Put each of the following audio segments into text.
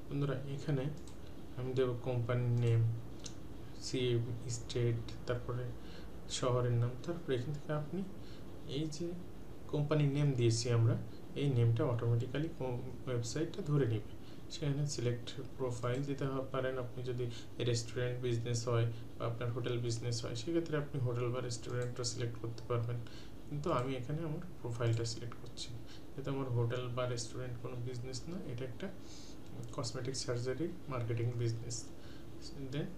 বন্ধুরা এখানে আমি দেব কোম্পানির নেম, স্টেট, তারপরে শহরের নাম, তারপরে এখান থেকে আপনি এই যে কোম্পানির নেম দিয়েছি আমরা, এই নেমটা অটোমেটিক্যালি ওয়েবসাইটটা ধরে নেবে। সেখানে সিলেক্ট প্রোফাইল দিতে পারেন। আপনি যদি রেস্টুরেন্ট বিজনেস হয় বা আপনার হোটেল বিজনেস হয়, সেক্ষেত্রে আপনি হোটেল বা রেস্টুরেন্টটা সিলেক্ট করতে পারবেন। কিন্তু আমি এখানে আমার প্রোফাইলটা সিলেক্ট করছি, যেহেতু আমার হোটেল বা রেস্টুরেন্ট কোনো বিজনেস না, এটা একটা cosmetic surgery marketing business. Then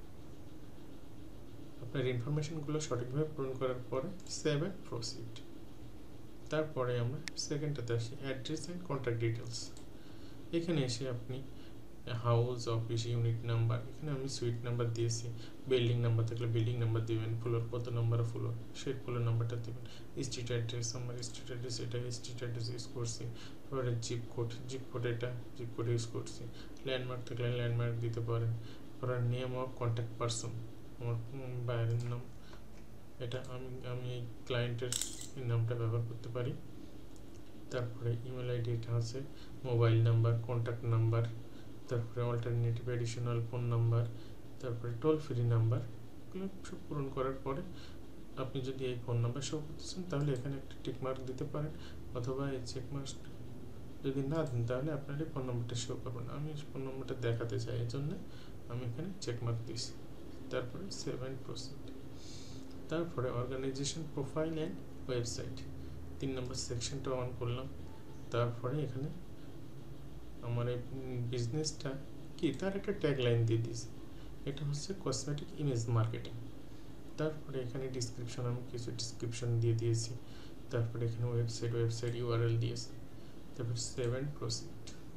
আপনার ইনফরমেশনগুলো সঠিকভাবে পূরণ করার পরে সেভ অ্যান্ড প্রসিড। তারপরে আমরা সেকেন্ডটাতে আসি, অ্যাড্রেস অ্যান্ড কন্ট্যাক্ট ডিটেলস। এখানে এসে আপনি হাউস, অফিস, ইউনিট নাম্বার, এখানে আমি সুইট নাম্বার দিয়েছি। বিল্ডিং নাম্বার থাকলে বিল্ডিং নাম্বার দিবেন, ফ্লোর কত নাম্বার ফ্লোর সেই ফ্লোর নাম্বারটা দেবেন। স্ট্রিট অ্যাড্রেস, আমার স্ট্রিট অ্যাড্রেস এটা, স্ট্রিট অ্যাড্রেস ইউজ করছি। তারপরে জিপ কোড এটা জিপ কোড ইউজ করছি। ল্যান্ডমার্ক থাকলে ল্যান্ডমার্ক দিতে পারেন। তারপরে নেম অফ কন্ট্যাক্ট পারসন, আমার বাইরের নাম, এটা আমি এই ক্লায়েন্টের নামটা ব্যবহার করতে পারি। তারপরে ইমেল আইডি এটা আছে, মোবাইল নাম্বার, কন্ট্যাক্ট নাম্বার, তারপরে অল্টারনেটিভ অ্যাডিশনাল ফোন নাম্বার, তারপরে টোল ফ্রি নাম্বার। এগুলো সব পূরণ করার পরে আপনি যদি এই ফোন নাম্বার শো করতেছেন তাহলে এখানে একটা টিকমার্ক দিতে পারেন, অথবা এই চেকমার্ক যদি না দেন তাহলে আপনার এই ফোন নাম্বারটা শো করবেন। আমি ফোন নাম্বারটা দেখাতে চাই, এই জন্য আমি এখানে চেকমার্ক দিয়েছি। তারপরে সেভ অ্যান্ড প্রসিড। তারপরে অর্গানাইজেশন প্রোফাইল অ্যান্ড ওয়েবসাইট, 3 নম্বর সেকশনটা অন করলাম। তারপরে এখানে আমার এই বিজনেসটা কি, তার একটা ট্যাগলাইন দিয়ে দিয়েছি, এটা হচ্ছে কসমেটিক ইমেজ মার্কেটিং। তারপরে এখানে ডিসক্রিপশন, আমি কিছু ডিসক্রিপশন দিয়ে দিয়েছি। তারপরে এখানে ওয়েবসাইট ইউআরএল দিয়েছি। তারপরে সেভ অ্যান্ড প্রসিড।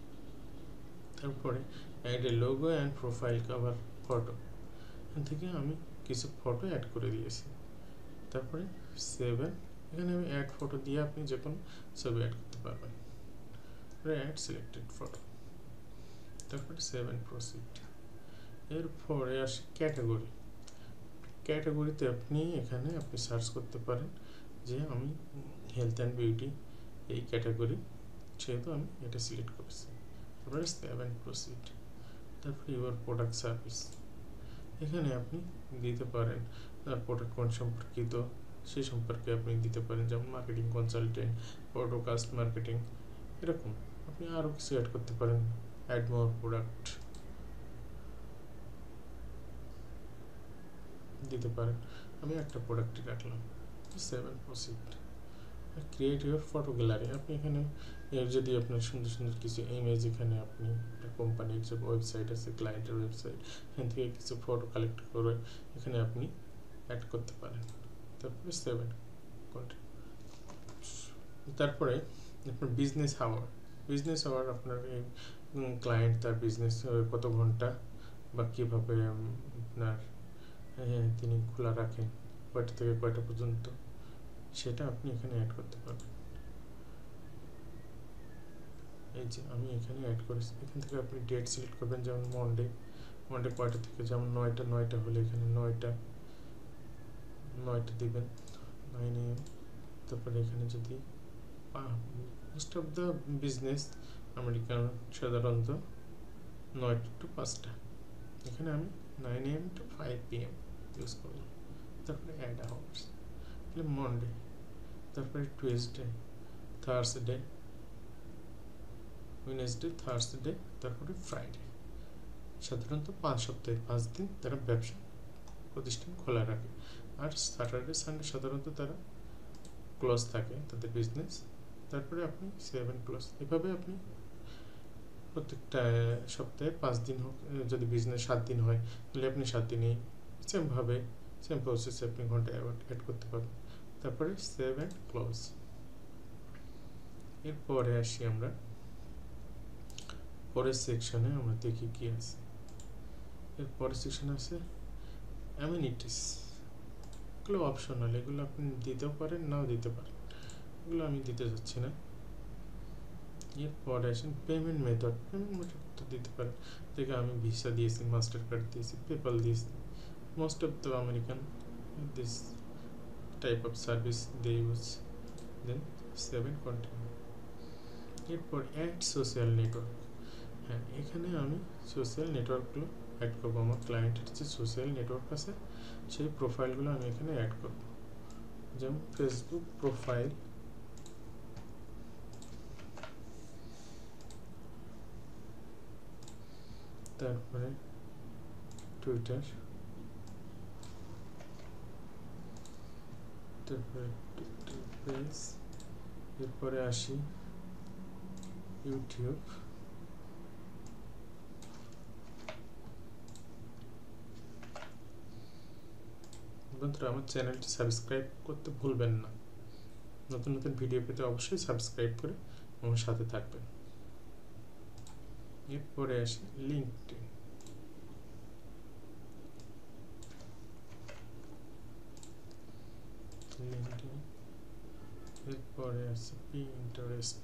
তারপরে add a logo and profile cover photo, এখান থেকে আমি কিছু ফটো অ্যাড করে দিয়েছি। তারপরে সেভ, এখানে আমি অ্যাড ফটো দিয়ে আপনি যে কোনো ছবি অ্যাড করতে পারবেন। অ্যাড সিলেক্টেড ফটো, তারপরে সেভ অ্যান্ড প্রসিড। এরপরে আসে ক্যাটাগরিতে আপনি এখানে আপনি সার্চ করতে পারেন যে আমি হেলথ অ্যান্ড বিউটি এই ক্যাটাগরি, সেহেতু আমি এটা সিলেক্ট করেছি। তারপরে সেভ অ্যান্ড প্রসিড। তারপরে ইউর প্রোডাক্ট সার্ভিস, এখানে আপনি দিতে পারেন প্রোডাক্ট কোন সম্পর্কিত সেই সম্পর্কে আপনি দিতে পারেন, যেমন মার্কেটিং কনসালটেন্ট, পডকাস্ট মার্কেটিং, এরকম আপনি আরও কিছু অ্যাড করতে পারেন। অ্যাড মোর প্রোডাক্ট দিতে পারেন, আমি একটা প্রোডাক্টই রাখলাম। Save and proceed. Create your photo gallery, আপনি এখানে যদি আপনার সুন্দর সুন্দর কিছু ইমেজ, এখানে আপনি একটা কোম্পানির যে ওয়েবসাইট আছে, ক্লায়েন্টের ওয়েবসাইট, এখান থেকে কিছু ফটো কালেক্ট করে এখানে আপনি অ্যাড করতে পারেন। তারপরে সেভ অ্যান্ড কন্টিনিউ। তারপরে আপনার বিজনেস আওয়ার, আপনার এই ক্লায়েন্ট তার বিজনেস কত ঘন্টা বা কীভাবে আপনার তিনি খোলা রাখেন, কয়টা থেকে কয়টা পর্যন্ত, সেটা আপনি এখানে অ্যাড করতে পারবেন। এই যে আমি এখানে অ্যাড করেছি, এখান থেকে আপনি ডেট সিলেক্ট করবেন, যেমন মন্ডে কয়টা থেকে, যেমন 9টা হলে এখানে 9টা দিবেন, 9 AM। তারপরে এখানে যদি most of the business American সাধারণত 9টা to 5টা, এখানে আমি 9 AM to 5 PM ইউজ করলাম। তারপরে অ্যাড আওয়ার্স, মন্ডে, তারপরে টুয়েসডে, থার্সডে, ওয়েডনেসডে, থার্সডে, তারপরে ফ্রাইডে। সাধারণত 5 সপ্তাহে 5 দিন তারা ব্যবসা প্রতিষ্ঠান খোলা রাখে, আর স্যাটারডে সানডে সাধারণত তারা ক্লোজ থাকে তাদের বিজনেস। তারপরে আপনি 7 ক্লোজ, এভাবে আপনি প্রত্যেকটা সপ্তাহে 5 দিন হোক, যদি বিজনেস 7 দিন হয় তাহলে আপনি 7 দিনেই সেম প্রসেসে আপনি ঘন্টা অ্যাড করতে পারবেন। তারপরে সেভ অ্যান্ড ক্লোজ। এরপরে আসি আমরা পরের সেকশনে, আমরা দেখি কি আছে। এর পরের সেকশনে আছে অ্যামিনিটিস, এগুলো অপশনাল, এগুলো আপনি দিতেও পারেন নাও দিতে পারেন, এগুলো আমি দিতে যাচ্ছি না। এরপরে আসেন পেমেন্ট মেথড তো দিতে পারেন, দেখে আমি ভিসা দিয়েছি, মাস্টার কার্ড দিয়েছি, পেপাল দিয়েছি। Most of the American this type of service they use. Then save and continue. এরপর অ্যাড সোশ্যাল নেটওয়ার্ক, হ্যাঁ এখানে আমি সোশ্যাল নেটওয়ার্কগুলো অ্যাড করবো। আমার ক্লায়েন্টের যে সোশ্যাল নেটওয়ার্ক আছে সেই প্রোফাইলগুলো আমি এখানে অ্যাড করব, যেমন ফেসবুক প্রোফাইল, তারপরে টুইটার, তারপরে টুইটার পেজ, এরপরে আসি ইউটিউব, বন্ধুরা আমার চ্যানেলটি সাবস্ক্রাইব করতে ভুলবেন না। নতুন নতুন ভিডিও পেতে অবশ্যই সাবস্ক্রাইব করে আমার সাথে থাকবেন। এরপরে আসি লিঙ্কডইন, এরপরে আছে পিন্টারেস্ট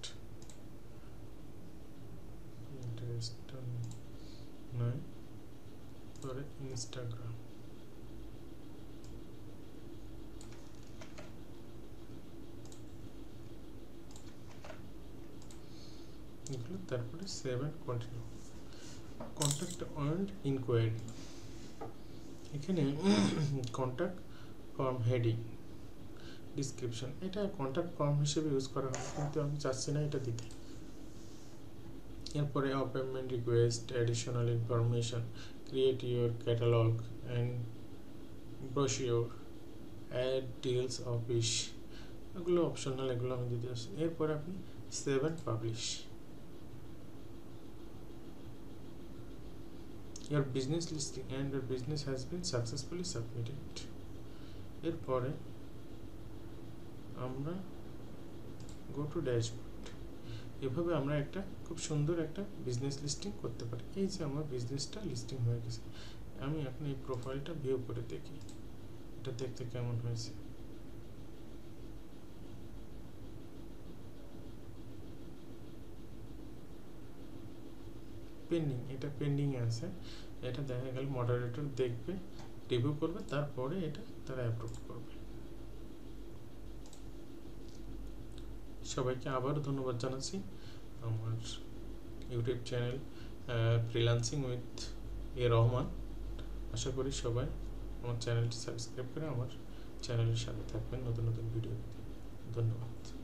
নয়, পরে ইনস্টাগ্রাম, এগুলো। তারপরে save and continue. Contact and inquiry, এখানে কন্ট্যাক্ট ফর্ম হেডিং, ডিসক্রিপশন, এটা কন্ট্যাক্ট ফর্ম হিসেবে ইউজ করা হয়, কিন্তু আমি চাচ্ছি না এটা দিতে। এরপরে appointment request, additional information, create your catalogue and brochure, add deals office, এগুলো অপশনাল, এগুলো আমি দিতে আসছি। এরপরে আপনি save and publish. Your business listing and your business has been successfully submitted. এরপরে আমরা গো টু ড্যাশবোর্ড। এভাবে আমরা একটা খুব সুন্দর একটা বিজনেস লিস্টিং করতে পারি। এই যে আমার বিজনেসটা লিস্টিং হয়ে গেছে, আমি এখন এই প্রোফাইলটা ভিউ করে দেখি এটা দেখতে কেমন হয়েছে। পেন্ডিং, এটা পেন্ডিং আছে, এটা দেখা গেল মডারেটর দেখবে, রিভিউ করবে, তারপরে এটা তারা অ্যাপ্রুভ করবে। সবাইকে আবারও ধন্যবাদ জানাচ্ছি। আমার YouTube channel freelancing with Rahman, আশা করি সবাই আমার চ্যানেলটি সাবস্ক্রাইব করে আমার চ্যানেলের সাথে থাকবেন নতুন নতুন ভিডিও। ধন্যবাদ।